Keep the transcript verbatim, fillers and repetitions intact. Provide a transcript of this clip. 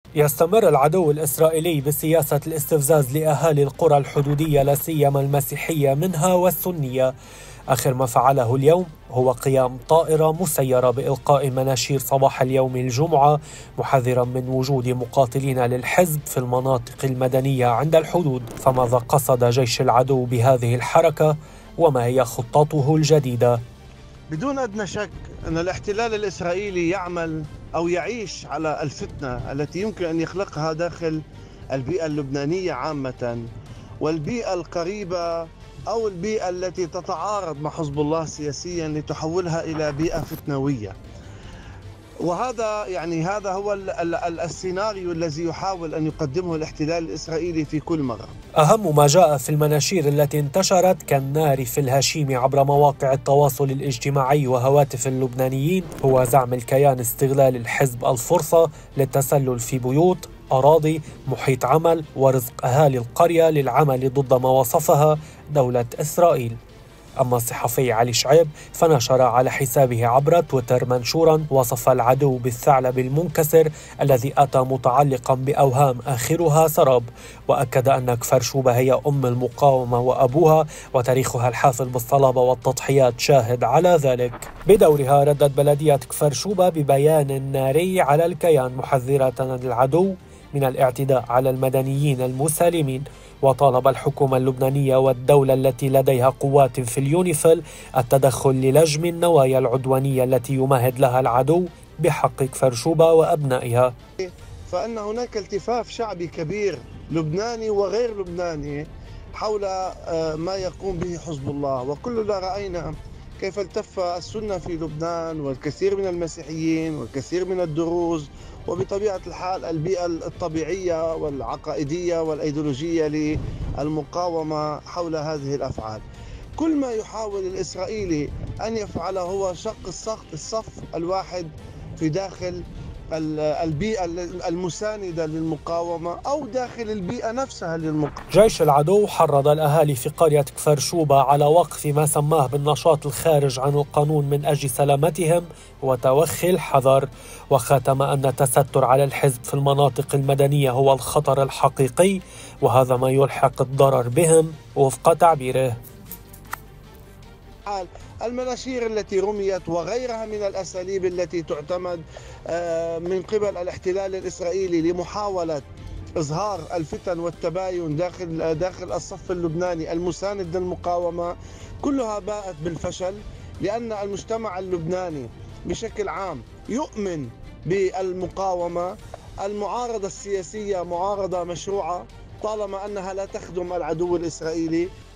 يستمر العدو الإسرائيلي بسياسة الاستفزاز لأهالي القرى الحدودية لا سيما المسيحية منها والسنية. آخر ما فعله اليوم هو قيام طائرة مسيرة بإلقاء مناشير صباح اليوم الجمعة، محذرا من وجود مقاتلين للحزب في المناطق المدنية عند الحدود. فماذا قصد جيش العدو بهذه الحركة وما هي خطته الجديدة؟ بدون أدنى شك أن الاحتلال الإسرائيلي يعمل أو يعيش على الفتنة التي يمكن أن يخلقها داخل البيئة اللبنانية عامة، والبيئة القريبة أو البيئة التي تتعارض مع حزب الله سياسيا لتحولها إلى بيئة فتنوية. وهذا يعني هذا هو السيناريو الذي يحاول أن يقدمه الاحتلال الإسرائيلي في كل مرة. أهم ما جاء في المناشير التي انتشرت كالنار في الهشيم عبر مواقع التواصل الاجتماعي وهواتف اللبنانيين هو زعم الكيان استغلال الحزب الفرصة للتسلل في بيوت، أراضي، محيط عمل ورزق أهالي القرية للعمل ضد ما وصفها دولة إسرائيل. أما الصحفي علي شعيب فنشر على حسابه عبر تويتر منشورا وصف العدو بالثعلب المنكسر الذي أتى متعلقا بأوهام آخرها سراب، وأكد أن كفر شوبة هي أم المقاومة وأبوها وتاريخها الحافل بالصلابة والتضحيات شاهد على ذلك. بدورها ردت بلدية كفر شوبة ببيان ناري على الكيان محذرة العدو من الاعتداء على المدنيين المسالمين، وطالب الحكومة اللبنانية والدولة التي لديها قوات في اليونيفيل التدخل للجم النوايا العدوانية التي يمهد لها العدو بحق كفر شوبة وأبنائها. فإن هناك التفاف شعبي كبير لبناني وغير لبناني حول ما يقوم به حزب الله، وكلنا رأينا كيف التف السنة في لبنان والكثير من المسيحيين والكثير من الدروز، وبطبيعة الحال البيئة الطبيعية والعقائدية والأيديولوجية للمقاومة حول هذه الأفعال. كل ما يحاول الإسرائيلي أن يفعله هو شق الصف الواحد في داخل البيئة المساندة للمقاومة أو داخل البيئة نفسها للمقاومة. جيش العدو حرض الأهالي في قرية كفر شوبة على وقف ما سماه بالنشاط الخارج عن القانون من أجل سلامتهم وتوخي الحذر، وختم أن التستر على الحزب في المناطق المدنية هو الخطر الحقيقي، وهذا ما يلحق الضرر بهم وفق تعبيره. المناشير التي رميت وغيرها من الأساليب التي تعتمد من قبل الاحتلال الإسرائيلي لمحاولة إظهار الفتن والتباين داخل داخل الصف اللبناني المساند للمقاومة، كلها باءت بالفشل، لأن المجتمع اللبناني بشكل عام يؤمن بالمقاومة. المعارضة السياسية معارضة مشروعة طالما أنها لا تخدم العدو الإسرائيلي.